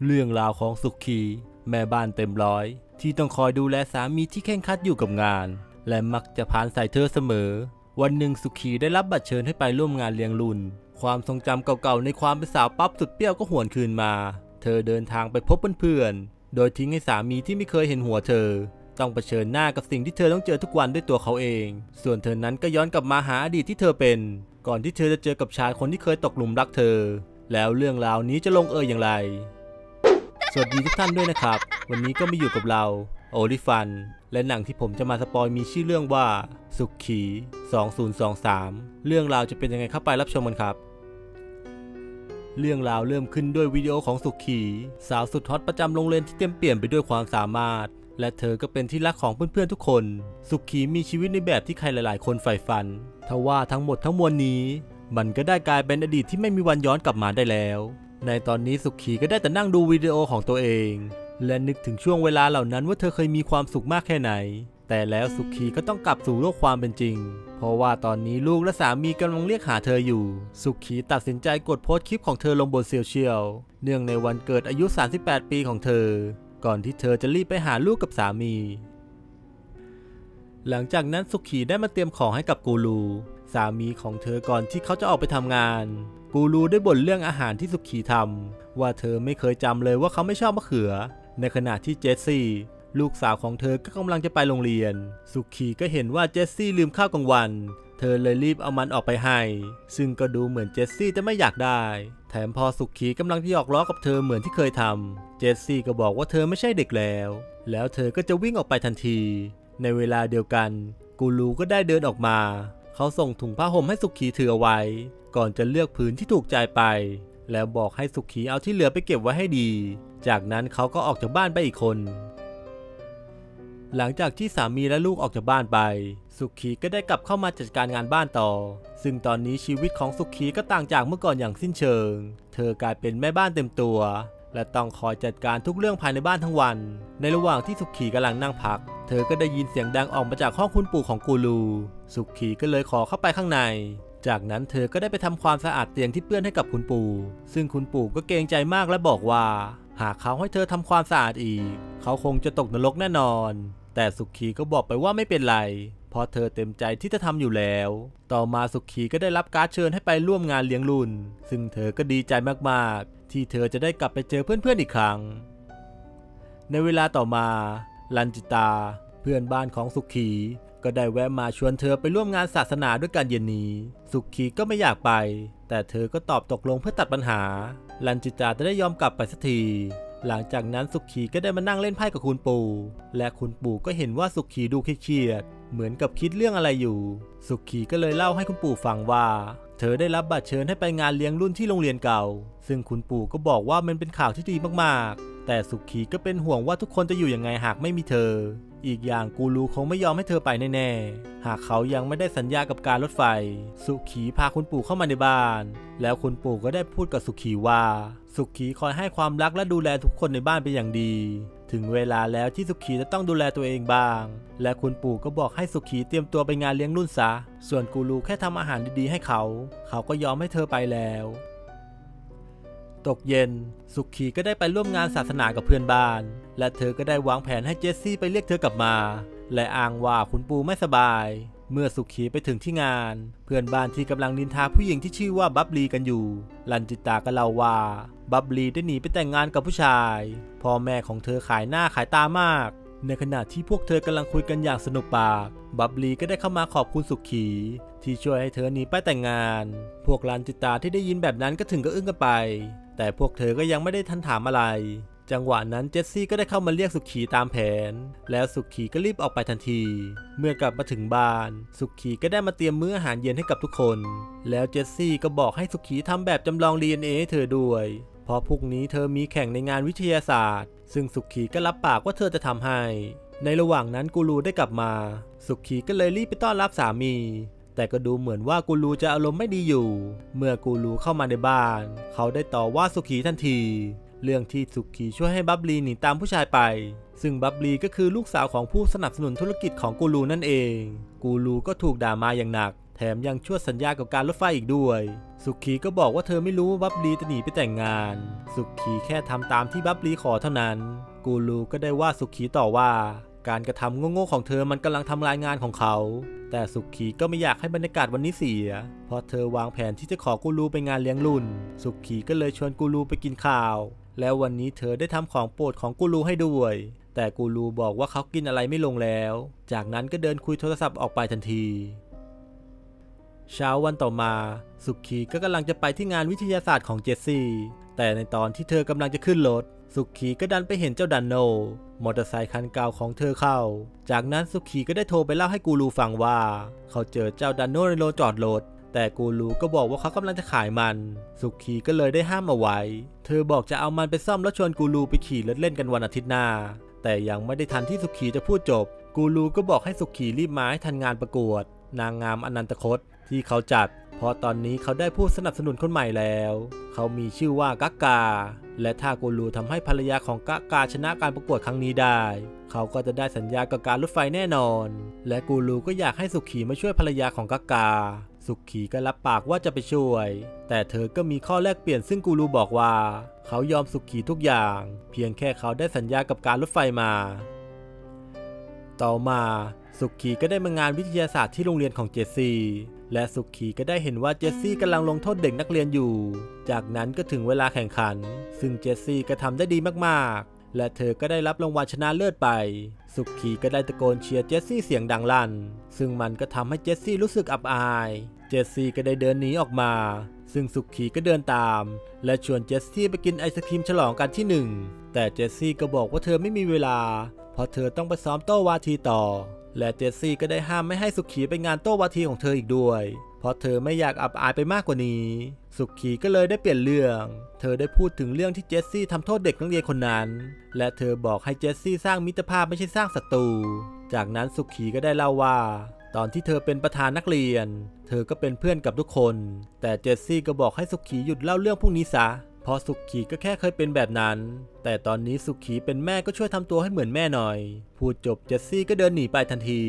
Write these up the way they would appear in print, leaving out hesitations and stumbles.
เรื่องราวของสุขีแม่บ้านเต็มร้อยที่ต้องคอยดูแลสามีที่เคร่งครัดอยู่กับงานและมักจะพานใส่เธอเสมอวันหนึ่งสุขีได้รับบัตรเชิญให้ไปร่วมงานเลี้ยงรุ่นความทรงจำเก่าๆในความเป็นสาวปั๊บสุดเปรี้ยวก็หวนคืนมาเธอเดินทางไปพบเพื่อนๆโดยทิ้งให้สามีที่ไม่เคยเห็นหัวเธอต้องเผชิญหน้ากับสิ่งที่เธอต้องเจอทุกวันด้วยตัวเขาเองส่วนเธอนั้นก็ย้อนกลับมาหาอดีตที่เธอเป็นก่อนที่เธอจะเจอกับชายคนที่เคยตกหลุมรักเธอแล้วเรื่องราวนี้จะลงเอยอย่างไรสวัสดีทุกท่านด้วยนะครับวันนี้ก็มาอยู่กับเราโอลิฟันและหนังที่ผมจะมาสปอยมีชื่อเรื่องว่าสุขี2023เรื่องราวจะเป็นยังไงเข้าไปรับชมกันครับเรื่องราวเริ่มขึ้นด้วยวิดีโอของสุขีสาวสุดฮอตประจำโรงเรียนที่เต็มเปี่ยมไปด้วยความสามารถและเธอก็เป็นที่รักของเพื่อนๆทุกคนสุขีมีชีวิตในแบบที่ใครหลายๆคนใฝ่ฝันทว่าทั้งหมดทั้งมวลนี้มันก็ได้กลายเป็นอดีตที่ไม่มีวันย้อนกลับมาได้แล้วในตอนนี้สุขีก็ได้แต่นั่งดูวิดีโอของตัวเองและนึกถึงช่วงเวลาเหล่านั้นว่าเธอเคยมีความสุขมากแค่ไหนแต่แล้วสุขีก็ต้องกลับสู่โลกความเป็นจริงเพราะว่าตอนนี้ลูกและสามีกำลังเรียกหาเธออยู่สุขีตัดสินใจกดโพสต์คลิปของเธอลงบนโซเชียลเนื่องในวันเกิดอายุ38ปีของเธอก่อนที่เธอจะรีบไปหาลูกกับสามีหลังจากนั้นสุขีได้มาเตรียมของให้กับกูรูสามีของเธอก่อนที่เขาจะออกไปทำงานกูรูได้บ่นเรื่องอาหารที่สุขีทำว่าเธอไม่เคยจำเลยว่าเขาไม่ชอบมะเขือในขณะที่เจสซี่ลูกสาวของเธอก็กำลังจะไปโรงเรียนสุขีก็เห็นว่าเจสซี่ลืมข้าวกลางวันเธอเลยรีบเอามันออกไปให้ซึ่งก็ดูเหมือนเจสซี่จะไม่อยากได้แถมพอสุขีกำลังจะหยอกล้อกับเธอเหมือนที่เคยทำเจสซี่ก็บอกว่าเธอไม่ใช่เด็กแล้วเธอก็จะวิ่งออกไปทันทีในเวลาเดียวกันกูรูก็ได้เดินออกมาเขาส่งถุงผ้าห่มให้สุขีถือเอาไว้ก่อนจะเลือกผืนที่ถูกใจไปแล้วบอกให้สุขีเอาที่เหลือไปเก็บไว้ให้ดีจากนั้นเขาก็ออกจากบ้านไปอีกคนหลังจากที่สามีและลูกออกจากบ้านไปสุขีก็ได้กลับเข้ามาจัดการงานบ้านต่อซึ่งตอนนี้ชีวิตของสุขีก็ต่างจากเมื่อก่อนอย่างสิ้นเชิงเธอกลายเป็นแม่บ้านเต็มตัวและต้องคอยจัดการทุกเรื่องภายในบ้านทั้งวันในระหว่างที่สุขีกำลังนั่งพักเธอก็ได้ยินเสียงดังออกมาจากห้องคุณปู่ของกูรูสุขีก็เลยขอเข้าไปข้างในจากนั้นเธอก็ได้ไปทำความสะอาดเตียงที่เปื้อนให้กับคุณปู่ซึ่งคุณปู่ก็เกรงใจมากและบอกว่าหากเขาให้เธอทำความสะอาดอีกเขาคงจะตกนรกแน่นอนแต่สุขีก็บอกไปว่าไม่เป็นไรเพราะเธอเต็มใจที่จะทำอยู่แล้วต่อมาสุขีก็ได้รับการ์ดเชิญให้ไปร่วมงานเลี้ยงรุ่นซึ่งเธอก็ดีใจมากๆที่เธอจะได้กลับไปเจอเพื่อนๆอีกครั้งในเวลาต่อมาลันจิตาเพื่อนบ้านของสุขีก็ได้แวะมาชวนเธอไปร่วมงานศาสนาด้วยกันเย็นนี้สุขีก็ไม่อยากไปแต่เธอก็ตอบตกลงเพื่อตัดปัญหาลันจิตาจะได้ยอมกลับไปสักทีหลังจากนั้นสุขีก็ได้มานั่งเล่นไพ่กับคุณปู่และคุณปู่ก็เห็นว่าสุขีดูเครียดเหมือนกับคิดเรื่องอะไรอยู่สุขีก็เลยเล่าให้คุณปู่ฟังว่าเธอได้รับบัตรเชิญให้ไปงานเลี้ยงรุ่นที่โรงเรียนเก่าซึ่งคุณปู่ก็บอกว่ามันเป็นข่าวที่ดีมากๆแต่สุขีก็เป็นห่วงว่าทุกคนจะอยู่ยังไงหากไม่มีเธออีกอย่างกูรูคงไม่ยอมให้เธอไปแน่ๆหากเขายังไม่ได้สัญญากับการรถไฟสุขีพาคุณปู่เข้ามาในบ้านแล้วคุณปู่ก็ได้พูดกับสุขีว่าสุขีคอยให้ความรักและดูแลทุกคนในบ้านเป็นอย่างดีถึงเวลาแล้วที่สุขีจะต้องดูแลตัวเองบ้างและคุณปู่ก็บอกให้สุขีเตรียมตัวไปงานเลี้ยงรุ่นซะส่วนกูรูแค่ทำอาหารดีๆให้เขาก็ยอมให้เธอไปแล้วตกเย็นสุขีก็ได้ไปร่วมงานศาสนากับเพื่อนบ้านและเธอก็ได้วางแผนให้เจสซี่ไปเรียกเธอกลับมาและอ้างว่าคุณปู่ไม่สบายเมื่อสุขีไปถึงที่งานเพื่อนบ้านที่กำลังนินทาผู้หญิงที่ชื่อว่าบับลีกันอยู่ลันจิตาก็เล่าว่าบับลีได้หนีไปแต่งงานกับผู้ชายพ่อแม่ของเธอขายหน้าขายตามากในขณะที่พวกเธอกำลังคุยกันอย่างสนุกปากบับลีก็ได้เข้ามาขอบคุณสุขีที่ช่วยให้เธอหนีไปแต่งงานพวกลันจิตาที่ได้ยินแบบนั้นก็ถึงกับอึ้งกันไปแต่พวกเธอก็ยังไม่ได้ทันถามอะไรจังหวะนั้นเจสซี่ก็ได้เข้ามาเรียกสุขีตามแผนแล้วสุขีก็รีบออกไปทันทีเมื่อกลับมาถึงบ้านสุขีก็ได้มาเตรียมมื้ออาหารเย็นให้กับทุกคนแล้วเจสซี่ก็บอกให้สุขีทำแบบจำลอง DNA ให้เธอด้วยเพราะพรุ่งนี้เธอมีแข่งในงานวิทยาศาสตร์ซึ่งสุขีก็รับปากว่าเธอจะทำให้ในระหว่างนั้นกูรูได้กลับมาสุขีก็เลยรีบไปต้อนรับสามีแต่ก็ดูเหมือนว่ากูรูจะอารมณ์ไม่ดีอยู่เมื่อกูรูเข้ามาในบ้านเขาได้ต่อว่าสุขีทันทีเรื่องที่สุขีช่วยให้บับลีหนีตามผู้ชายไปซึ่งบับลีก็คือลูกสาวของผู้สนับสนุนธุรกิจของกูรูนั่นเองกูรูก็ถูกด่ามาอย่างหนักแถมยังช่วยสัญญากับการรถไฟอีกด้วยสุขีก็บอกว่าเธอไม่รู้ว่าบับลีจะหนีไปแต่งงานสุขีแค่ทำตามที่บับลีขอเท่านั้นกูรูก็ได้ว่าสุขีต่อว่าการกระทำโง่ๆของเธอมันกำลังทำลายงานของเขาแต่สุขีก็ไม่อยากให้บรรยากาศวันนี้เสียเพราะเธอวางแผนที่จะขอกูรูไปงานเลี้ยงรุ่นสุขีก็เลยชวนกูรูไปกินข้าวแล้ววันนี้เธอได้ทำของโปรดของกูรูให้ด้วยแต่กูรูบอกว่าเขากินอะไรไม่ลงแล้วจากนั้นก็เดินคุยโทรศัพท์ออกไปทันทีเช้าวันต่อมาสุขีก็กำลังจะไปที่งานวิทยาศาสตร์ของเจสซี่แต่ในตอนที่เธอกำลังจะขึ้นรถสุขีก็ดันไปเห็นเจ้าดันโนมอเตอร์ไซค์คันเก่าของเธอเข้าจากนั้นสุขีก็ได้โทรไปเล่าให้กูรูฟังว่าเขาเจอเจ้าดันโนในโรงจอดรถแต่กูรูก็บอกว่าเขากำลังจะขายมันสุขีก็เลยได้ห้ามเอาไว้เธอบอกจะเอามันไปซ่อมแล้วชวนกูรูไปขี่รถเล่นกันวันอาทิตย์หน้าแต่ยังไม่ได้ทันที่สุขีจะพูดจบกูรูก็บอกให้สุขีรีบมาให้ทันงานประกวดนางงามอนันตคตที่เขาจัดเพราะตอนนี้เขาได้ผู้สนับสนุนคนใหม่แล้วเขามีชื่อว่ากักกาและถ้ากูรูทำให้ภรรยาของกักกาชนะการประกวดครั้งนี้ได้เขาก็จะได้สัญญากับการรถไฟแน่นอนและกูรูก็อยากให้สุขีมาช่วยภรรยาของกักกาสุขีก็รับปากว่าจะไปช่วยแต่เธอก็มีข้อแลกเปลี่ยนซึ่งกูรูบอกว่าเขายอมสุขีทุกอย่างเพียงแค่เขาได้สัญญากับการรถไฟมาต่อมาสุขีก็ได้มางานวิทยาศาสตร์ที่โรงเรียนของเจสซี่และสุขีก็ได้เห็นว่าเจสซี่กำลังลงโทษเด็กนักเรียนอยู่จากนั้นก็ถึงเวลาแข่งขันซึ่งเจสซี่ก็ทำได้ดีมากๆและเธอก็ได้รับรางวัลชนะเลิศไปสุขีก็ได้ตะโกนเชียร์เจสซี่เสียงดังลั่นซึ่งมันก็ทำให้เจสซี่รู้สึกอับอายเจสซี่ก็ได้เดินหนีออกมาซึ่งสุขีก็เดินตามและชวนเจสซี่ไปกินไอศครีมฉลองกันที่1แต่เจสซี่ก็บอกว่าเธอไม่มีเวลาเพราะเธอต้องไปซ้อมโต้วาทีต่อและเจสซี่ก็ได้ห้ามไม่ให้สุขีไปงานโต้วาทีของเธออีกด้วยเพราะเธอไม่อยากอับอายไปมากกว่านี้สุขีก็เลยได้เปลี่ยนเรื่องเธอได้พูดถึงเรื่องที่เจสซี่ทำโทษเด็กนักเรียนคนนั้นและเธอบอกให้เจสซี่สร้างมิตรภาพไม่ใช่สร้างศัตรูจากนั้นสุขีก็ได้เล่าว่าตอนที่เธอเป็นประธานนักเรียนเธอก็เป็นเพื่อนกับทุกคนแต่เจสซี่ก็บอกให้สุขีหยุดเล่าเรื่องพวกนี้ซะเพราะสุขีก็แค่เคยเป็นแบบนั้นแต่ตอนนี้สุขีเป็นแม่ก็ช่วยทำตัวให้เหมือนแม่หน่อยพูดจบเจสซี่ก็เดินหนีไปทันที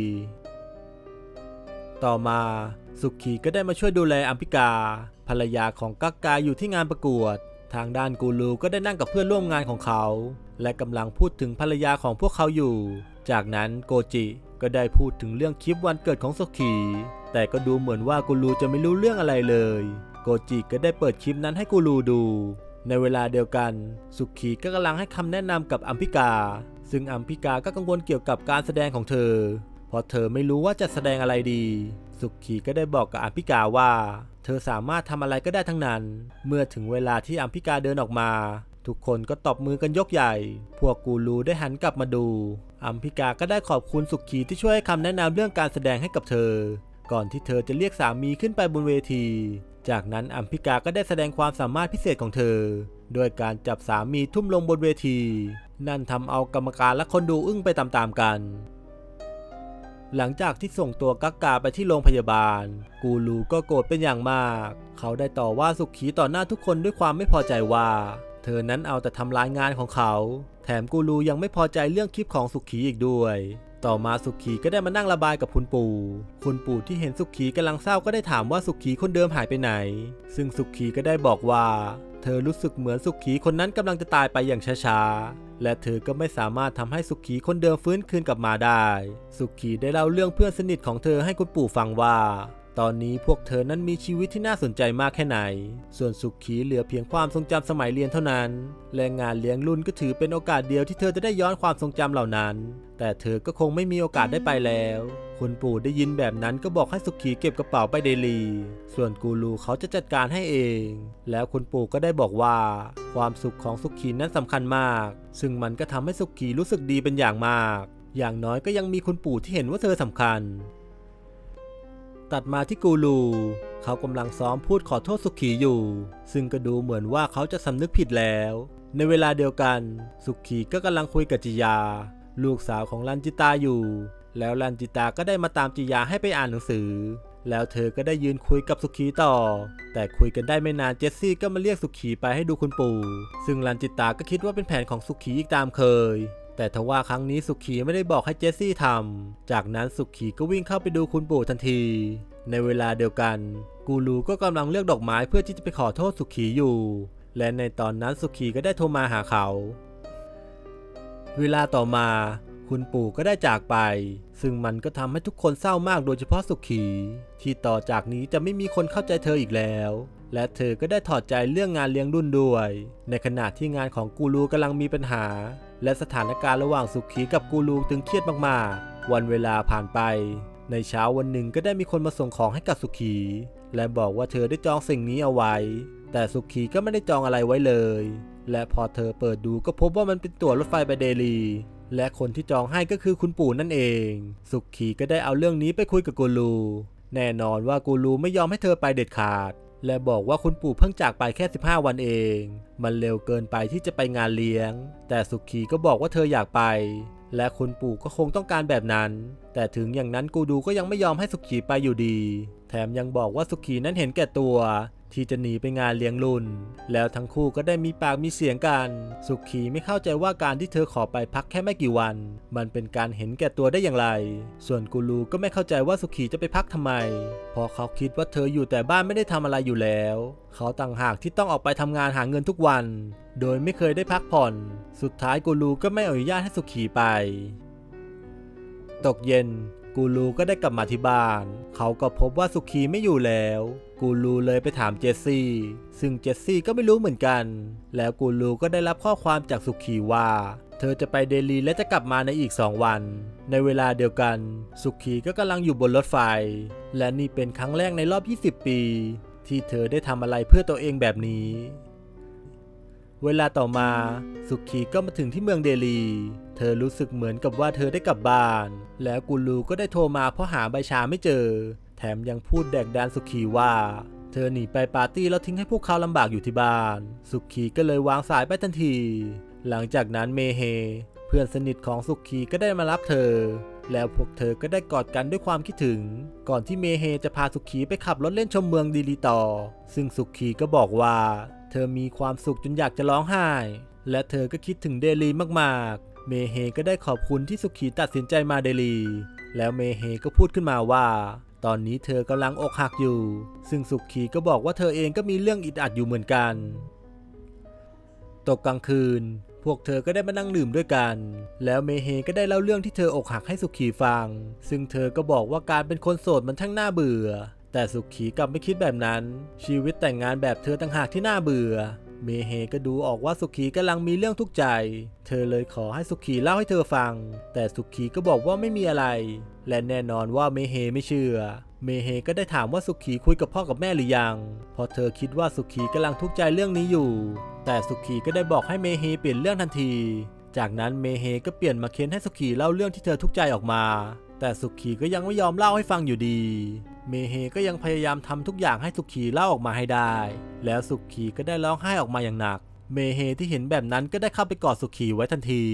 ต่อมาสุขีก็ได้มาช่วยดูแลอัมพิกาภรรยาของกักกาอยู่ที่งานประกวดทางด้านกูรูก็ได้นั่งกับเพื่อนร่วมงานของเขาและกำลังพูดถึงภรรยาของพวกเขาอยู่จากนั้นโกจิก็ได้พูดถึงเรื่องคลิปวันเกิดของสุขีแต่ก็ดูเหมือนว่ากูรูจะไม่รู้เรื่องอะไรเลยโกจิก็ได้เปิดคลิปนั้นให้กูรูดูในเวลาเดียวกันสุขีก็กำลังให้คำแนะนำกับอัมพิกาซึ่งอัมพิกาก็กังวลเกี่ยวกับการแสดงของเธอเพราะเธอไม่รู้ว่าจะแสดงอะไรดีสุขีก็ได้บอกกับอัมพิกาว่าเธอสามารถทำอะไรก็ได้ทั้งนั้นเมื่อถึงเวลาที่อัมพิกาเดินออกมาทุกคนก็ตบมือกันยกใหญ่พวกกูรูได้หันกลับมาดูอัมพิกาก็ได้ขอบคุณสุขีที่ช่วยให้คำแนะนำเรื่องการแสดงให้กับเธอก่อนที่เธอจะเรียกสามีขึ้นไปบนเวทีจากนั้นอัมพิกาก็ได้แสดงความสามารถพิเศษของเธอโดยการจับสามีทุ่มลงบนเวทีนั่นทำเอากรรมการและคนดูอึ้งไปตามๆกันหลังจากที่ส่งตัวกักกาไปที่โรงพยาบาลกูรูก็โกรธเป็นอย่างมากเขาได้ต่อว่าสุขีต่อหน้าทุกคนด้วยความไม่พอใจว่าเธอนั้นเอาแต่ทำลายงานของเขาแถมกูรูยังไม่พอใจเรื่องคลิปของสุขีอีกด้วยต่อมาสุขีก็ได้มานั่งระบายกับคุณปู่ที่เห็นสุขีกำลังเศร้าก็ได้ถามว่าสุขีคนเดิมหายไปไหนซึ่งสุขีก็ได้บอกว่าเธอรู้สึกเหมือนสุขีคนนั้นกำลังจะตายไปอย่างช้าๆและเธอก็ไม่สามารถทำให้สุขีคนเดิมฟื้นคืนกลับมาได้สุขีได้เล่าเรื่องเพื่อนสนิทของเธอให้คุณปู่ฟังว่าตอนนี้พวกเธอนั้นมีชีวิตที่น่าสนใจมากแค่ไหนส่วนสุขีเหลือเพียงความทรงจำสมัยเรียนเท่านั้นและงานเลี้ยงรุ่นก็ถือเป็นโอกาสเดียวที่เธอจะได้ย้อนความทรงจำเหล่านั้นแต่เธอก็คงไม่มีโอกาสได้ไปแล้วคุณปู่ได้ยินแบบนั้นก็บอกให้สุขีเก็บกระเป๋าไปเดลีส่วนกูรูเขาจะจัดการให้เองแล้วคุณปู่ก็ได้บอกว่าความสุขของสุขีนั้นสำคัญมากซึ่งมันก็ทำให้สุขีรู้สึกดีเป็นอย่างมากอย่างน้อยก็ยังมีคุณปู่ที่เห็นว่าเธอสำคัญตัดมาที่กูรูเขากำลังซ้อมพูดขอโทษสุขีอยู่ซึ่งก็ดูเหมือนว่าเขาจะสำนึกผิดแล้วในเวลาเดียวกันสุขีก็กำลังคุยกับจิยาลูกสาวของรันจิตาอยู่แล้วรันจิตาก็ได้มาตามจิยาให้ไปอ่านหนังสือแล้วเธอก็ได้ยืนคุยกับสุขีต่อแต่คุยกันได้ไม่นานเจสซี่ก็มาเรียกสุขีไปให้ดูคุณปู่ซึ่งรันจิตาก็คิดว่าเป็นแผนของสุขีอีกตามเคยแต่ทว่าครั้งนี้สุขีไม่ได้บอกให้เจสซี่ทำจากนั้นสุขีก็วิ่งเข้าไปดูคุณปู่ทันทีในเวลาเดียวกันกูรูก็กำลังเลือกดอกไม้เพื่อที่จะไปขอโทษสุขีอยู่และในตอนนั้นสุขีก็ได้โทรมาหาเขาเวลาต่อมาคุณปู่ก็ได้จากไปซึ่งมันก็ทำให้ทุกคนเศร้ามากโดยเฉพาะสุขีที่ต่อจากนี้จะไม่มีคนเข้าใจเธออีกแล้วและเธอก็ได้ถอดใจเรื่องงานเลี้ยงรุ่นด้วยในขณะที่งานของกูรูกำลังมีปัญหาและสถานการณ์ระหว่างสุขีกับกูรูตึงเครียดมากๆวันเวลาผ่านไปในเช้าวันหนึ่งก็ได้มีคนมาส่งของให้กับสุขีและบอกว่าเธอได้จองสิ่งนี้เอาไว้แต่สุขีก็ไม่ได้จองอะไรไว้เลยและพอเธอเปิดดูก็พบว่ามันเป็นตั๋วรถไฟไปเดลีและคนที่จองให้ก็คือคุณปู่นั่นเองสุขีก็ได้เอาเรื่องนี้ไปคุยกับกูรูแน่นอนว่ากูรูไม่ยอมให้เธอไปเด็ดขาดและบอกว่าคุณปู่เพิ่งจากไปแค่15วันเองมันเร็วเกินไปที่จะไปงานเลี้ยงแต่สุขีก็บอกว่าเธออยากไปและคุณปู่ก็คงต้องการแบบนั้นแต่ถึงอย่างนั้นกูรูก็ยังไม่ยอมให้สุขีไปอยู่ดีแถมยังบอกว่าสุขีนั้นเห็นแก่ตัวที่จะหนีไปงานเลี้ยงรุ่นแล้วทั้งคู่ก็ได้มีปากมีเสียงกันสุขีไม่เข้าใจว่าการที่เธอขอไปพักแค่ไม่กี่วันมันเป็นการเห็นแก่ตัวได้อย่างไรส่วนกูรูก็ไม่เข้าใจว่าสุขีจะไปพักทำไมเพราะเขาคิดว่าเธออยู่แต่บ้านไม่ได้ทำอะไรอยู่แล้วเขาต่างหากที่ต้องออกไปทำงานหาเงินทุกวันโดยไม่เคยได้พักผ่อนสุดท้ายกูรูก็ไม่อนุญาตให้สุขีไปตกเย็นกูรูก็ได้กลับมาที่บ้านเขาก็พบว่าสุขีไม่อยู่แล้วกูรูเลยไปถามเจสซี่ซึ่งเจสซี่ก็ไม่รู้เหมือนกันแล้วกูรูก็ได้รับข้อความจากสุขีว่าเธอจะไปเดลีและจะกลับมาในอีก2 วันในเวลาเดียวกันสุขีก็กำลังอยู่บนรถไฟและนี่เป็นครั้งแรกในรอบ20 ปีที่เธอได้ทำอะไรเพื่อตัวเองแบบนี้เวลาต่อมาสุขีก็มาถึงที่เมืองเดลีเธอรู้สึกเหมือนกับว่าเธอได้กลับบ้านแล้วกูรูก็ได้โทรมาเพราะหาใบชาไม่เจอแถมยังพูดแดกดานสุขีว่าเธอหนีไปปาร์ตี้แล้วทิ้งให้พวกเขาลำบากอยู่ที่บ้านสุขีก็เลยวางสายไปทันทีหลังจากนั้นเมเฮเพื่อนสนิทของสุขีก็ได้มารับเธอแล้วพวกเธอก็ได้กอดกันด้วยความคิดถึงก่อนที่เมเฮจะพาสุขีไปขับรถเล่นชมเมืองดีลีต่อซึ่งสุขีก็บอกว่าเธอมีความสุขจนอยากจะร้องไห้และเธอก็คิดถึงเดลีมากๆเมเฮก็ได้ขอบคุณที่สุขีตัดสินใจมาเดลีแล้วเมเฮก็พูดขึ้นมาว่าตอนนี้เธอกำลังอกหักอยู่ซึ่งสุขีก็บอกว่าเธอเองก็มีเรื่องอึดอัดอยู่เหมือนกันตกกลางคืนพวกเธอก็ได้มานั่งดื่มด้วยกันแล้วเมเฮก็ได้เล่าเรื่องที่เธออกหักให้สุขีฟังซึ่งเธอก็บอกว่าการเป็นคนโสดมันช่างน่าเบื่อแต่สุขีกลับไม่คิดแบบนั้นชีวิตแต่งงานแบบเธอต่างหากที่น่าเบื่อเมเฮก็ดูออกว่าสุขีกำลังมีเรื่องทุกข์ใจเธอเลยขอให้สุขีเล่าให้เธอฟังแต่สุขีก็บอกว่าไม่มีอะไรและแน่นอนว่าเมเฮไม่เชื่อเมเฮก็ได้ถามว่าสุขีคุยกับพ่อกับแม่หรือยังเพราะเธอคิดว่าสุขีกำลังทุกข์ใจเรื่องนี้อยู่แต่สุขีก็ได้บอกให้เมเฮเปลี่ยนเรื่องทันทีจากนั้นเมเฮก็เปลี่ยนมาเค้นให้สุขีเล่าเรื่องที่เธอทุกข์ใจออกมาแต่สุขีก็ยังไม่ยอมเล่าให้ฟังอยู่ดีเมเฮก็ยังพยายามทำทุกอย่างให้สุขีเล่าออกมาให้ได้แล้วสุขีก็ได้ร้องไห้ออกมาอย่างหนักเมเฮที่เห็นแบบนั้นก็ได้เข้าไปกอดสุขีไว้ทันที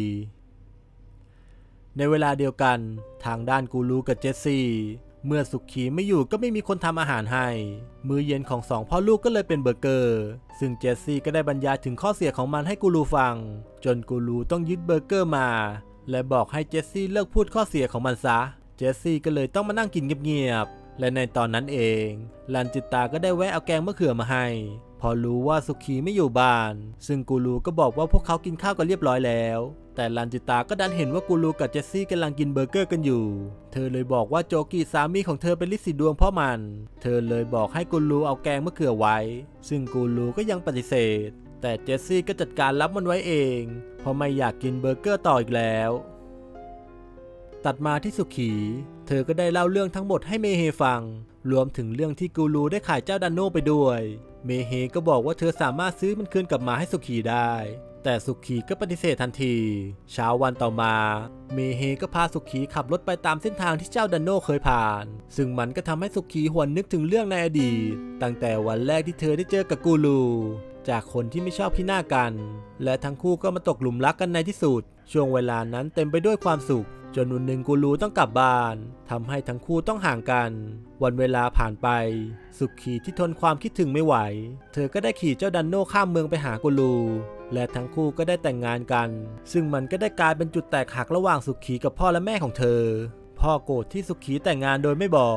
ในเวลาเดียวกันทางด้านกูรูกับเจสซี่เมื่อสุขีไม่อยู่ก็ไม่มีคนทำอาหารให้มื้อเย็นของ2 พ่อลูกก็เลยเป็นเบอร์เกอร์ซึ่งเจสซี่ก็ได้บรรยายถึงข้อเสียของมันให้กูรูฟังจนกูรูต้องยึดเบอร์เกอร์มาและบอกให้เจสซี่เลิกพูดข้อเสียของมันซะเจสซี่ก็เลยต้องมานั่งกินเงียบๆและในตอนนั้นเองลันจิตาก็ได้แวะเอาแกงมะเขือมาให้พอรู้ว่าสุขีไม่อยู่บ้านซึ่งกูรูก็บอกว่าพวกเขากินข้าวกันเรียบร้อยแล้วแต่ลันจิตาก็ดันเห็นว่ากูรูกับเจสซี่กำลังกินเบอร์เกอร์กันอยู่เธอเลยบอกว่าโจกิสามีของเธอเป็นลิซิดวงเพราะมันเธอเลยบอกให้กูรูเอาแกงมะเขือไว้ซึ่งกูรูก็ยังปฏิเสธแต่เจสซี่ก็จัดการรับมันไว้เองเพราะไม่อยากกินเบอร์เกอร์ต่ออีกแล้วตัดมาที่สุขีเธอก็ได้เล่าเรื่องทั้งหมดให้เมเฮฟังรวมถึงเรื่องที่กูรูได้ขายเจ้าดันโน่ไปด้วยเมเฮก็บอกว่าเธอสามารถซื้อมันคืนกลับมาให้สุขีได้แต่สุขีก็ปฏิเสธทันทีเช้าวันต่อมาเมเฮก็พาสุขีขับรถไปตามเส้นทางที่เจ้าดันโน่เคยผ่านซึ่งมันก็ทำให้สุขีหวนนึกถึงเรื่องในอดีตตั้งแต่วันแรกที่เธอได้เจอกับกูรูจากคนที่ไม่ชอบขี้หน้ากันและทั้งคู่ก็มาตกหลุมรักกันในที่สุดช่วงเวลานั้นเต็มไปด้วยความสุขจนวันหนึ่งกูรูต้องกลับบ้านทำให้ทั้งคู่ต้องห่างกันวันเวลาผ่านไปสุขีที่ทนความคิดถึงไม่ไหวเธอก็ได้ขี่เจ้าดันโน่ข้ามเมืองไปหากูรูและทั้งคู่ก็ได้แต่งงานกันซึ่งมันก็ได้กลายเป็นจุดแตกหักระหว่างสุขีกับพ่อและแม่ของเธอพ่อโกรธที่สุขีแต่งงานโดยไม่บอก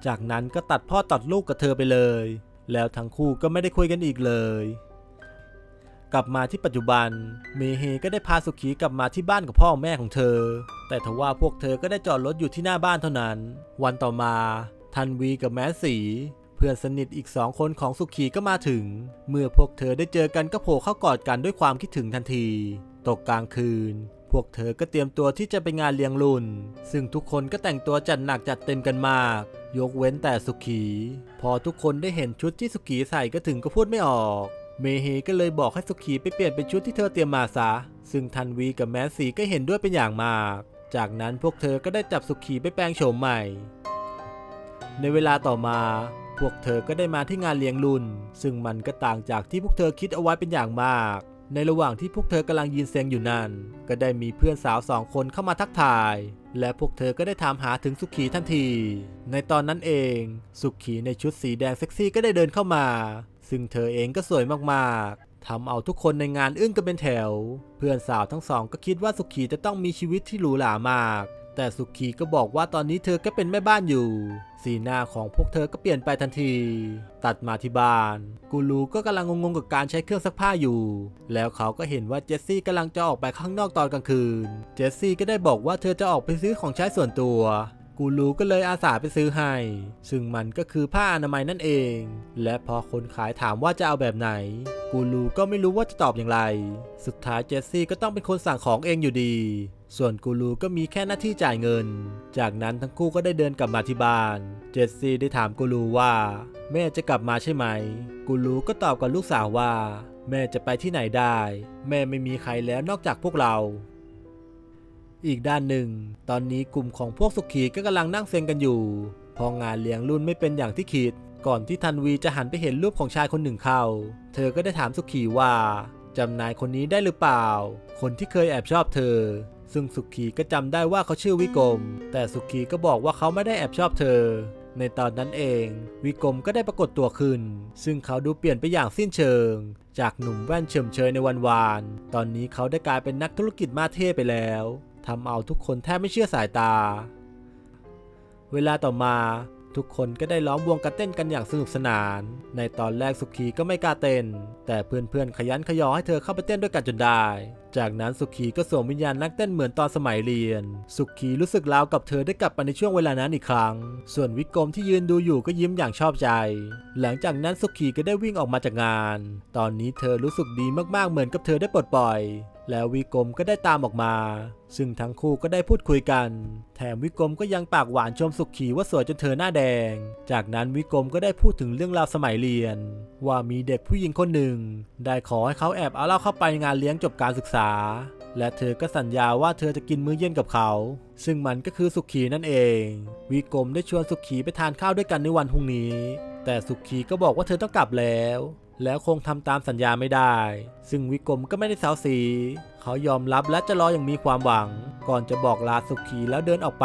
จากนั้นก็ตัดพ่อตัดลูกกับเธอไปเลยแล้วทั้งคู่ก็ไม่ได้คุยกันอีกเลยกลับมาที่ปัจจุบันเมเฮก็ได้พาสุขีกลับมาที่บ้านกับพ่อแม่ของเธอแต่ทว่าพวกเธอก็ได้จอดรถอยู่ที่หน้าบ้านเท่านั้นวันต่อมาทันวีกับแม้สีเพื่อนสนิทอีก2 คนของสุขีก็มาถึงเมื่อพวกเธอได้เจอกันก็โผล่เข้ากอดกันด้วยความคิดถึงทันทีตกกลางคืนพวกเธอก็เตรียมตัวที่จะไปงานเลี้ยงรุ่นซึ่งทุกคนก็แต่งตัวจัดหนักจัดเต็มกันมากยกเว้นแต่สุขีพอทุกคนได้เห็นชุดที่สุขีใส่ก็ถึงก็พูดไม่ออกเมเฮก็เลยบอกให้สุขีไปเปลี่ยนเป็นชุดที่เธอเตรียมมาซะซึ่งทันวีกับแมสสีก็เห็นด้วยเป็นอย่างมากจากนั้นพวกเธอก็ได้จับสุขีไปแปลงโฉมใหม่ในเวลาต่อมาพวกเธอก็ได้มาที่งานเลี้ยงรุ่นซึ่งมันก็ต่างจากที่พวกเธอคิดเอาไว้เป็นอย่างมากในระหว่างที่พวกเธอกำลังยืนเซ็งอยู่นั่นก็ได้มีเพื่อนสาว2 คนเข้ามาทักทายและพวกเธอก็ได้ถามหาถึงสุขีทันทีในตอนนั้นเองสุขีในชุดสีแดงเซ็กซี่ก็ได้เดินเข้ามาซึ่งเธอเองก็สวยมากๆทำเอาทุกคนในงานอึ้งกันเป็นแถวเพื่อนสาวทั้ง2ก็คิดว่าสุขีจะต้องมีชีวิตที่หรูหรามากแต่สุขีก็บอกว่าตอนนี้เธอก็เป็นแม่บ้านอยู่สีหน้าของพวกเธอก็เปลี่ยนไปทันทีตัดมาที่บ้านกูรูก็กำลังงงๆกับการใช้เครื่องซักผ้าอยู่แล้วเขาก็เห็นว่าเจสซี่กำลังจะออกไปข้างนอกตอนกลางคืนเจสซี่ก็ได้บอกว่าเธอจะออกไปซื้อของใช้ส่วนตัวกูรูก็เลยอาสาไปซื้อให้ซึ่งมันก็คือผ้าอนามัยนั่นเองและพอคนขายถามว่าจะเอาแบบไหนกูรูก็ไม่รู้ว่าจะตอบอย่างไรสุดท้ายเจสซี่ก็ต้องเป็นคนสั่งของเองอยู่ดีส่วนกูรูก็มีแค่หน้าที่จ่ายเงินจากนั้นทั้งคู่ก็ได้เดินกลับมาที่บ้านเจสซี่ได้ถามกูรูว่าแม่จะกลับมาใช่ไหมกูรูก็ตอบกับลูกสาวว่าแม่จะไปที่ไหนได้แม่ไม่มีใครแล้วนอกจากพวกเราอีกด้านหนึ่งตอนนี้กลุ่มของพวกสุขีก็กำลังนั่งเซ็งกันอยู่พองานเลี้ยงรุ่นไม่เป็นอย่างที่คิดก่อนที่ทันวีจะหันไปเห็นรูปของชายคนหนึ่งเข้าเธอก็ได้ถามสุขีว่าจำนายคนนี้ได้หรือเปล่าคนที่เคยแอบชอบเธอซึ่งสุขีก็จำได้ว่าเขาชื่อวิกรมแต่สุขีก็บอกว่าเขาไม่ได้แอบชอบเธอในตอนนั้นเองวิกรมก็ได้ปรากฏตัวขึ้นซึ่งเขาดูเปลี่ยนไปอย่างสิ้นเชิงจากหนุ่มแว่นเฉมเชยในวันวานตอนนี้เขาได้กลายเป็นนักธุรกิจมาเท่ไปแล้วทำเอาทุกคนแทบไม่เชื่อสายตาเวลาต่อมาทุกคนก็ได้ล้อมวงกันเต้นกันอย่างสนุกสนานในตอนแรกสุขีก็ไม่กล้าเต้นแต่เพื่อนๆขยันขยอให้เธอเข้าไปเต้นด้วยกันจนได้จากนั้นสุขีก็สวมวิญญาณนักเต้นเหมือนตอนสมัยเรียนสุขีรู้สึกราวกับเธอได้กลับมาในช่วงเวลานั้นอีกครั้งส่วนวิกรมที่ยืนดูอยู่ก็ยิ้มอย่างชอบใจหลังจากนั้นสุขีก็ได้วิ่งออกมาจากงานตอนนี้เธอรู้สึกดีมากๆเหมือนกับเธอได้ปลดปล่อยแล้ววิกรมก็ได้ตามออกมาซึ่งทั้งคู่ก็ได้พูดคุยกันแถมวิกรมก็ยังปากหวานชมสุขีว่าสวยจนเธอหน้าแดงจากนั้นวิกรมก็ได้พูดถึงเรื่องราวสมัยเรียนว่ามีเด็กผู้หญิงคนหนึ่งได้ขอให้เขาแอบเอาเหล้าเข้าไปงานเลี้ยงจบการศึกษาและเธอก็สัญญาว่าเธอจะกินมื้อเย็นกับเขาซึ่งมันก็คือสุขีนั่นเองวิกรมได้ชวนสุขีไปทานข้าวด้วยกันในวันพรุ่งนี้แต่สุขีก็บอกว่าเธอต้องกลับแล้วคงทำตามสัญญาไม่ได้ซึ่งวิกรมก็ไม่ได้เซาซีเขายอมรับและจะรออย่างมีความหวังก่อนจะบอกลาสุขีแล้วเดินออกไป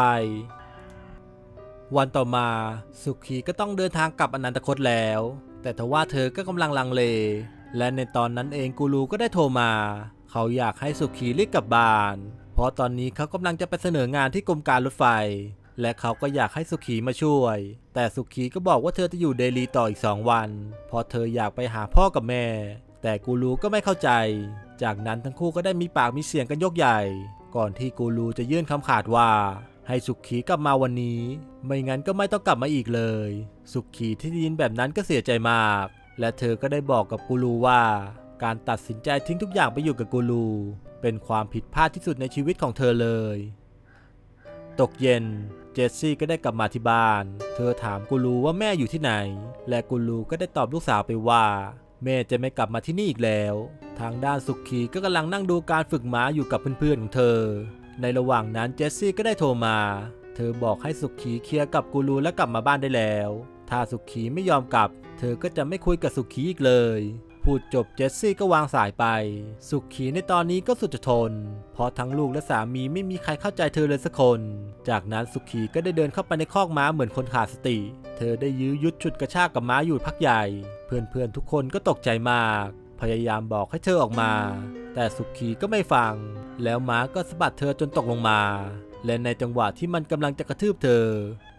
วันต่อมาสุขีก็ต้องเดินทางกลับอนันตคตแล้วแต่ทว่าเธอก็กำลังลังเลและในตอนนั้นเองกูรูก็ได้โทรมาเขาอยากให้สุขีรีบกลับบ้านเพราะตอนนี้เขากำลังจะไปเสนองานที่กรมการรถไฟและเขาก็อยากให้สุขีมาช่วยแต่สุขีก็บอกว่าเธอจะอยู่เดลีต่ออีก2 วันเพราะเธออยากไปหาพ่อกับแม่แต่กูรูก็ไม่เข้าใจจากนั้นทั้งคู่ก็ได้มีปากมีเสียงกันยกใหญ่ก่อนที่กูรูจะยื่นคำขาดว่าให้สุขีกลับมาวันนี้ไม่งั้นก็ไม่ต้องกลับมาอีกเลยสุขีที่ได้ยินแบบนั้นก็เสียใจมากและเธอก็ได้บอกกับกูรูว่าการตัดสินใจทิ้งทุกอย่างไปอยู่กับกูรูเป็นความผิดพลาดที่สุดในชีวิตของเธอเลยตกเย็นเจสซี่ก็ได้กลับมาที่บ้านเธอถามกูรูว่าแม่อยู่ที่ไหนและกูรูก็ได้ตอบลูกสาวไปว่าแม่จะไม่กลับมาที่นี่อีกแล้วทางด้านสุขีก็กำลังนั่งดูการฝึกม้าอยู่กับเพื่อนๆของเธอในระหว่างนั้นเจสซี่ก็ได้โทรมาเธอบอกให้สุขีเคลียร์กับกูรูและกลับมาบ้านได้แล้วถ้าสุขีไม่ยอมกลับเธอก็จะไม่คุยกับสุขีอีกเลยพูดจบเจสซี่ก็วางสายไปสุขีในตอนนี้ก็สุดจะทนเพราะทั้งลูกและสามีไม่มีใครเข้าใจเธอเลยสักคนจากนั้นสุขีก็ได้เดินเข้าไปในคอกม้าเหมือนคนขาดสติเธอได้ยื้อยุดฉุดกระชากกับม้าอยู่พักใหญ่เพื่อนๆทุกคนก็ตกใจมากพยายามบอกให้เธอออกมาแต่สุขีก็ไม่ฟังแล้วม้าก็สะบัดเธอจนตกลงมาและในจังหวะที่มันกำลังจะกระทืบเธอ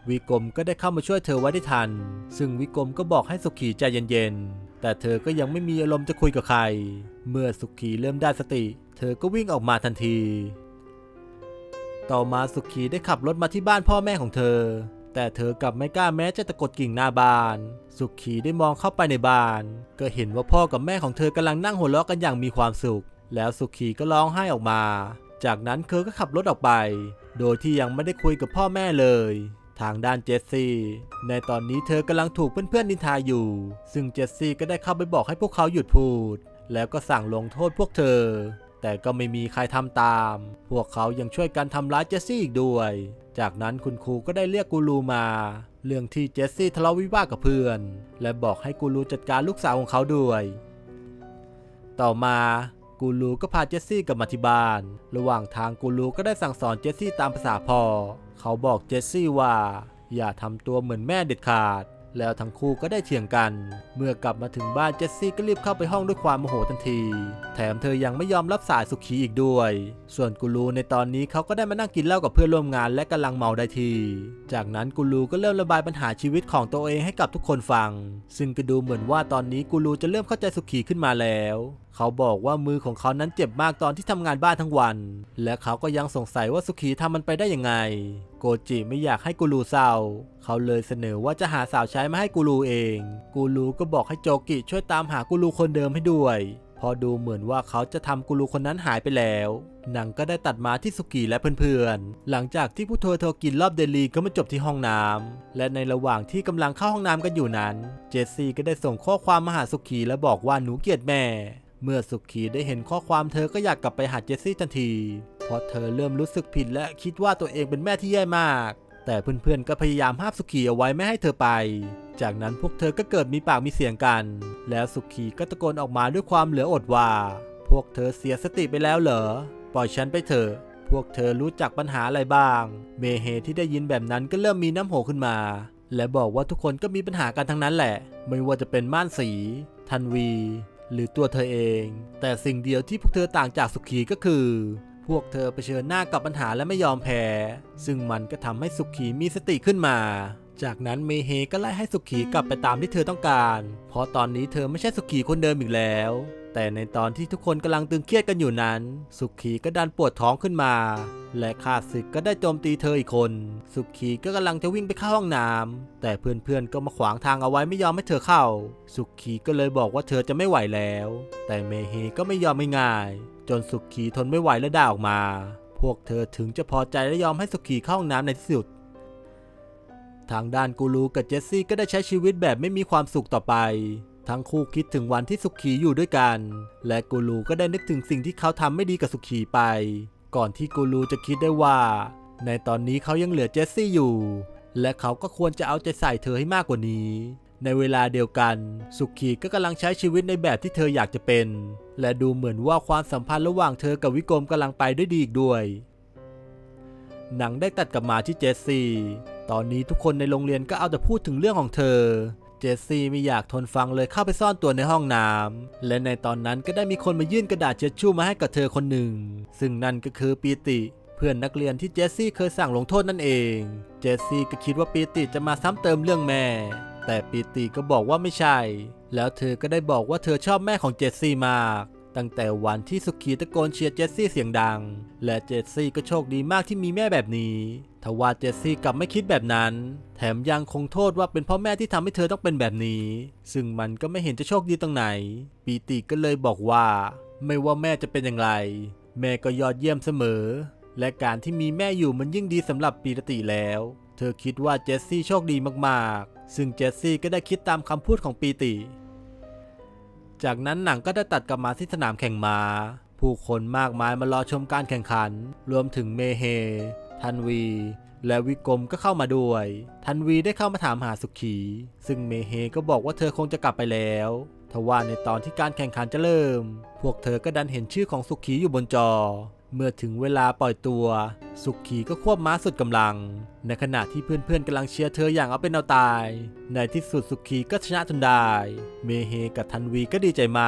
วิกรมก็ได้เข้ามาช่วยเธอไว้ได้ทันซึ่งวิกรมก็บอกให้สุขีใจเย็นๆแต่เธอก็ยังไม่มีอารมณ์จะคุยกับใครเมื่อสุขีเริ่มได้สติเธอก็วิ่งออกมาทันทีต่อมาสุขีได้ขับรถมาที่บ้านพ่อแม่ของเธอแต่เธอกลับไม่กล้าแม้จะตะกดกิ่งหน้าบ้านสุขีได้มองเข้าไปในบ้านก็เห็นว่าพ่อกับแม่ของเธอกำลังนั่งหัวเราะกันอย่างมีความสุขแล้วสุขีก็ร้องไห้ออกมาจากนั้นเธอก็ขับรถออกไปโดยที่ยังไม่ได้คุยกับพ่อแม่เลยทางด้านเจสซี่ในตอนนี้เธอกำลังถูกเพื่อนๆนินทาอยู่ซึ่งเจสซี่ก็ได้เข้าไปบอกให้พวกเขาหยุดพูดแล้วก็สั่งลงโทษพวกเธอแต่ก็ไม่มีใครทำตามพวกเขายังช่วยกันทำร้ายเจสซี่อีกด้วยจากนั้นคุณครูก็ได้เรียกกูรูมาเรื่องที่เจสซี่ทะเลาะวิวาทกับเพื่อนและบอกให้กูรูจัดการลูกสาวของเขาด้วยต่อมากูรูก็พาเจสซี่กลับมาที่บ้านระหว่างทางกูรูก็ได้สั่งสอนเจสซี่ตามภาษาพ่อเขาบอกเจสซี่ว่าอย่าทำตัวเหมือนแม่เด็ดขาดแล้วทั้งคู่ก็ได้เถียงกันเมื่อกลับมาถึงบ้านเจสซี่ก็รีบเข้าไปห้องด้วยความโมโหทันทีแถมเธอยังไม่ยอมรับสายสุขีอีกด้วยส่วนกูรูในตอนนี้เขาก็ได้มานั่งกินเหล้ากับเพื่อนร่วมงานและกำลังเมาได้ทีจากนั้นกูรูก็เริ่มระบายปัญหาชีวิตของตัวเองให้กับทุกคนฟังซึ่งก็ดูเหมือนว่าตอนนี้กูรูจะเริ่มเข้าใจสุขีขึ้นมาแล้วเขาบอกว่ามือของเขานั้นเจ็บมากตอนที่ทำงานบ้านทั้งวันและเขาก็ยังสงสัยว่าสุขีทำมันไปได้ยังไงโกจิไม่อยากให้กูรูเศร้าเขาเลยเสนอว่าจะหาสาวใช้มาให้กูรูเองกูรูก็บอกให้โจกิช่วยตามหากูรูคนเดิมให้ด้วยพอดูเหมือนว่าเขาจะทำกูรูคนนั้นหายไปแล้วหนังก็ได้ตัดมาที่สุกิและเพื่อนๆหลังจากที่ผู้โทรกินรอบเดลีก็มาจบที่ห้องน้ำและในระหว่างที่กำลังเข้าห้องน้ำกันอยู่นั้นเจสซี่ก็ได้ส่งข้อความมาหาสุกิและบอกว่าหนูเกลียดแม่เมื่อสุขีได้เห็นข้อความเธอก็อยากกลับไปหาเจสซี่ทันทีเพราะเธอเริ่มรู้สึกผิดและคิดว่าตัวเองเป็นแม่ที่แย่มากแต่เพื่อนๆก็พยายามห้ามสุขีเอาไว้ไม่ให้เธอไปจากนั้นพวกเธอก็เกิดมีปากมีเสียงกันแล้วสุขีก็ตะโกนออกมาด้วยความเหลืออดว่าพวกเธอเสียสติไปแล้วเหรอปล่อยฉันไปเถอะพวกเธอรู้จักปัญหาอะไรบ้างเมเฮที่ได้ยินแบบนั้นก็เริ่มมีน้ำโหขึ้นมาและบอกว่าทุกคนก็มีปัญหากันทั้งนั้นแหละไม่ว่าจะเป็นม่านสีทันวีหรือตัวเธอเองแต่สิ่งเดียวที่พวกเธอต่างจากสุขีก็คือพวกเธอเผชิญหน้ากับปัญหาและไม่ยอมแพ้ซึ่งมันก็ทำให้สุขีมีสติขึ้นมาจากนั้นเมเฮก็ไล่ให้สุขีกลับไปตามที่เธอต้องการเพราะตอนนี้เธอไม่ใช่สุขีคนเดิมอีกแล้วแต่ในตอนที่ทุกคนกำลังตึงเครียดกันอยู่นั้นสุขีก็ดันปวดท้องขึ้นมาและข้าศึกก็ได้โจมตีเธออีกคนสุขีก็กำลังจะวิ่งไปเข้าห้องน้ำแต่เพื่อนๆก็มาขวางทางเอาไว้ไม่ยอมให้เธอเข้าสุขีก็เลยบอกว่าเธอจะไม่ไหวแล้วแต่เมเฮก็ไม่ยอมง่ายๆจนสุขีทนไม่ไหวและด่าออกมาพวกเธอถึงจะพอใจและยอมให้สุขีเข้าห้องน้ำในที่สุดทางด้านกูรูกับเจสซี่ก็ได้ใช้ชีวิตแบบไม่มีความสุขต่อไปทั้งคู่คิดถึงวันที่สุขีอยู่ด้วยกันและกูรูก็ได้นึกถึงสิ่งที่เขาทำไม่ดีกับสุขีไปก่อนที่กูรูจะคิดได้ว่าในตอนนี้เขายังเหลือเจสซี่อยู่และเขาก็ควรจะเอาใจใส่เธอให้มากกว่านี้ในเวลาเดียวกันสุขีก็กำลังใช้ชีวิตในแบบที่เธออยากจะเป็นและดูเหมือนว่าความสัมพันธ์ระหว่างเธอกับวิกรมกำลังไปได้ดีอีกด้วยหนังได้ตัดกลับมาที่เจสซี่ตอนนี้ทุกคนในโรงเรียนก็เอาแต่พูดถึงเรื่องของเธอเจสซี่ไม่อยากทนฟังเลยเข้าไปซ่อนตัวในห้องน้ำและในตอนนั้นก็ได้มีคนมายื่นกระดาษเช็ดชู่มาให้กับเธอคนหนึ่งซึ่งนั่นก็คือปีติเพื่อนนักเรียนที่เจสซี่เคยสั่งลงโทษนั่นเองเจสซี่ก็คิดว่าปีติจะมาซ้ำเติมเรื่องแม่แต่ปีติก็บอกว่าไม่ใช่แล้วเธอก็ได้บอกว่าเธอชอบแม่ของเจสซี่มากตั้งแต่วันที่สุขีตะโกนเชียร์เจสซี่เสียงดังและเจสซี่ก็โชคดีมากที่มีแม่แบบนี้ทว่าเจสซี่กลับไม่คิดแบบนั้นแถมยังคงโทษว่าเป็นเพราะแม่ที่ทำให้เธอต้องเป็นแบบนี้ซึ่งมันก็ไม่เห็นจะโชคดีตรงไหนปีติก็เลยบอกว่าไม่ว่าแม่จะเป็นอย่างไรแม่ก็ยอดเยี่ยมเสมอและการที่มีแม่อยู่มันยิ่งดีสำหรับปีติแล้วเธอคิดว่าเจสซี่โชคดีมากๆซึ่งเจสซี่ก็ได้คิดตามคำพูดของปีติจากนั้นหนังก็ได้ตัดกลับมาที่สนามแข่งม้าผู้คนมากมายมารอชมการแข่งขันรวมถึงเมเฮทันวีและวิกรมก็เข้ามาด้วยทันวีได้เข้ามาถามหาสุขีซึ่งเมเฮก็บอกว่าเธอคงจะกลับไปแล้วทว่าในตอนที่การแข่งขันจะเริ่มพวกเธอก็ดันเห็นชื่อของสุขีอยู่บนจอเมื่อถึงเวลาปล่อยตัวสุขีก็ควบม้าสุดกำลังในขณะที่เพื่อนๆกำลังเชียร์เธออย่างเอาเป็นเอาตายในที่สุดสุขีก็ชนะจนได้เมเฮกับทันวีก็ดีใจมาก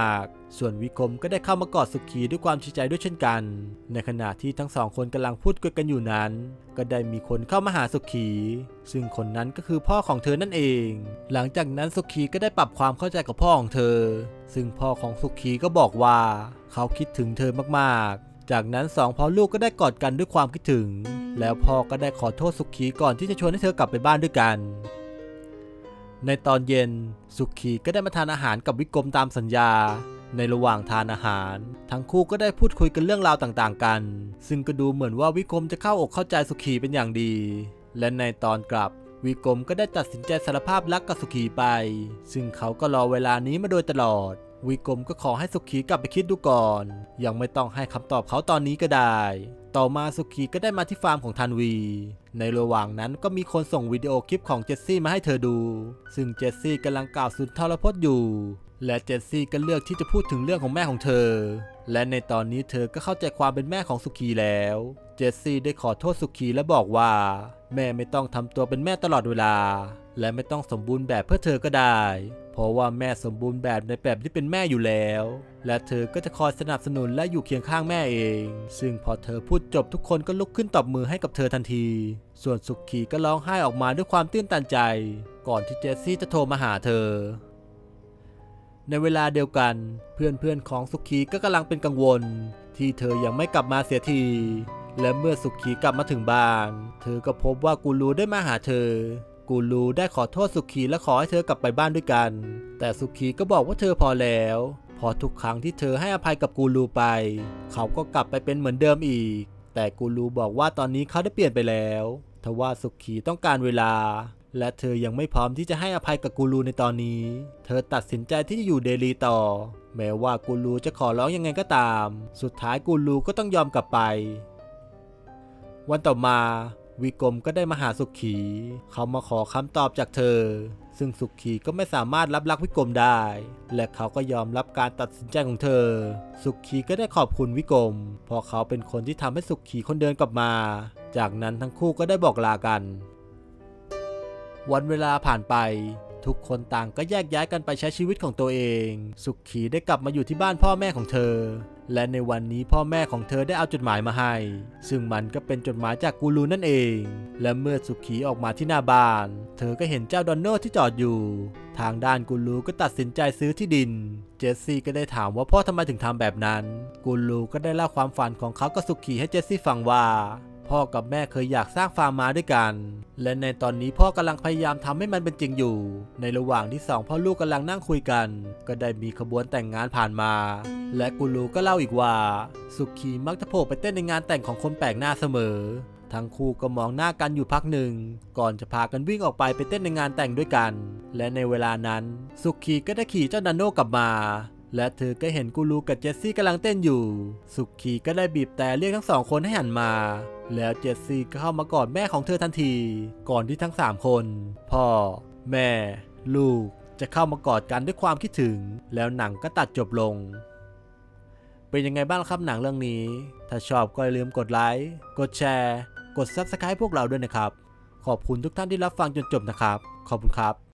ส่วนวิกรมก็ได้เข้ามากอดสุขีด้วยความดีใจด้วยเช่นกันในขณะที่ทั้งสองคนกำลังพูดคุยกันอยู่นั้นก็ได้มีคนเข้ามาหาสุขีซึ่งคนนั้นก็คือพ่อของเธอนั่นเองหลังจากนั้นสุขีก็ได้ปรับความเข้าใจกับพ่อของเธอซึ่งพ่อของสุขีก็บอกว่าเขาคิดถึงเธอมากๆจากนั้นสองพ่อลูกก็ได้กอดกันด้วยความคิดถึงแล้วพ่อก็ได้ขอโทษสุขีก่อนที่จะชวนให้เธอกลับไปบ้านด้วยกันในตอนเย็นสุขีก็ได้มาทานอาหารกับวิกรมตามสัญญาในระหว่างทานอาหารทั้งคู่ก็ได้พูดคุยกันเรื่องราวต่างๆกันซึ่งก็ดูเหมือนว่าวิกรมจะเข้าอกเข้าใจสุขีเป็นอย่างดีและในตอนกลับวิกรมก็ได้ตัดสินใจสารภาพรักกับสุขีไปซึ่งเขาก็รอเวลานี้มาโดยตลอดวิกรมก็ขอให้สุขีกลับไปคิดดูก่อนยังไม่ต้องให้คำตอบเขาตอนนี้ก็ได้ต่อมาสุขีก็ได้มาที่ฟาร์มของทันวีในระหว่างนั้นก็มีคนส่งวิดีโอคลิปของเจสซี่มาให้เธอดูซึ่งเจสซี่กำลังกล่าวสุนทรพจน์อยู่และเจสซี่ก็เลือกที่จะพูดถึงเรื่องของแม่ของเธอและในตอนนี้เธอก็เข้าใจความเป็นแม่ของสุขีแล้วเจสซี่ได้ขอโทษสุขีและบอกว่าแม่ไม่ต้องทำตัวเป็นแม่ตลอดเวลาและไม่ต้องสมบูรณ์แบบเพื่อเธอก็ได้เพราะว่าแม่สมบูรณ์แบบในแบบที่เป็นแม่อยู่แล้วและเธอก็จะคอยสนับสนุนและอยู่เคียงข้างแม่เองซึ่งพอเธอพูดจบทุกคนก็ลุกขึ้นตบมือให้กับเธอทันทีส่วนสุขีก็ร้องไห้ออกมาด้วยความตื้นตันใจก่อนที่เจสซี่จะโทรมาหาเธอในเวลาเดียวกันเพื่อนๆของสุขีก็กำลังเป็นกังวลที่เธอยังไม่กลับมาเสียทีและเมื่อสุขีกลับมาถึงบ้านเธอก็พบว่ากูรูได้มาหาเธอกูรูได้ขอโทษสุขีและขอให้เธอกลับไปบ้านด้วยกันแต่สุขีก็บอกว่าเธอพอแล้วพอทุกครั้งที่เธอให้อภัยกับกูรูไปเขาก็กลับไปเป็นเหมือนเดิมอีกแต่กูรูบอกว่าตอนนี้เขาได้เปลี่ยนไปแล้วทว่าสุขีต้องการเวลาและเธอยังไม่พร้อมที่จะให้อภัยกับกูรูในตอนนี้เธอตัดสินใจที่จะอยู่เดลีต่อแม้ว่ากูรูจะขอร้องยังไงก็ตามสุดท้ายกูรูก็ต้องยอมกลับไปวันต่อมาวิกรมก็ได้มาหาสุขีเขามาขอคำตอบจากเธอซึ่งสุขีก็ไม่สามารถรับรักวิกรมได้และเขาก็ยอมรับการตัดสินใจของเธอสุขีก็ได้ขอบคุณวิกรมเพราะเขาเป็นคนที่ทำให้สุขีคนเดินกลับมาจากนั้นทั้งคู่ก็ได้บอกลากันวันเวลาผ่านไปทุกคนต่างก็แยกย้ายกันไปใช้ชีวิตของตัวเองสุขีได้กลับมาอยู่ที่บ้านพ่อแม่ของเธอและในวันนี้พ่อแม่ของเธอได้เอาจดหมายมาให้ซึ่งมันก็เป็นจดหมายจากกูรูนั่นเองและเมื่อสุขีออกมาที่หน้าบ้านเธอก็เห็นเจ้าดอนโน่ที่จอดอยู่ทางด้านกูรูก็ตัดสินใจซื้อที่ดินเจสซี่ก็ได้ถามว่าพ่อทำไมถึงทำแบบนั้นกูรูก็ได้เล่าความฝันของเขากับสุขีให้เจสซี่ฟังว่าพ่อกับแม่เคยอยากสร้างฟาร์มม้าด้วยกันและในตอนนี้พ่อกำลังพยายามทำให้มันเป็นจริงอยู่ในระหว่างที่สองพ่อลูกกำลังนั่งคุยกันก็ได้มีขบวนแต่งงานผ่านมาและกูรูก็เล่าอีกว่าสุขีมักจะโผล่ไปเต้นในงานแต่งของคนแปลกหน้าเสมอทั้งคู่ก็มองหน้ากันอยู่พักหนึ่งก่อนจะพากันวิ่งออกไปเต้นในงานแต่งด้วยกันและในเวลานั้นสุขีก็ได้ขี่เจ้านาโน่กลับมาและเธอก็เห็นกูรูกับเจสซี่กำลังเต้นอยู่สุขีก็ได้บีบแต่เรียกทั้งสองคนให้หันมาแล้วเจสซี่ก็เข้ามากอดแม่ของเธอทันทีก่อนที่ทั้ง3คนพ่อแม่ลูกจะเข้ามากอดกันด้วยความคิดถึงแล้วหนังก็ตัดจบลงเป็นยังไงบ้างครับหนังเรื่องนี้ถ้าชอบก็อย่าลืมกดไลค์กดแชร์กด Subscribe พวกเราด้วยนะครับขอบคุณทุกท่านที่รับฟังจนจบนะครับขอบคุณครับ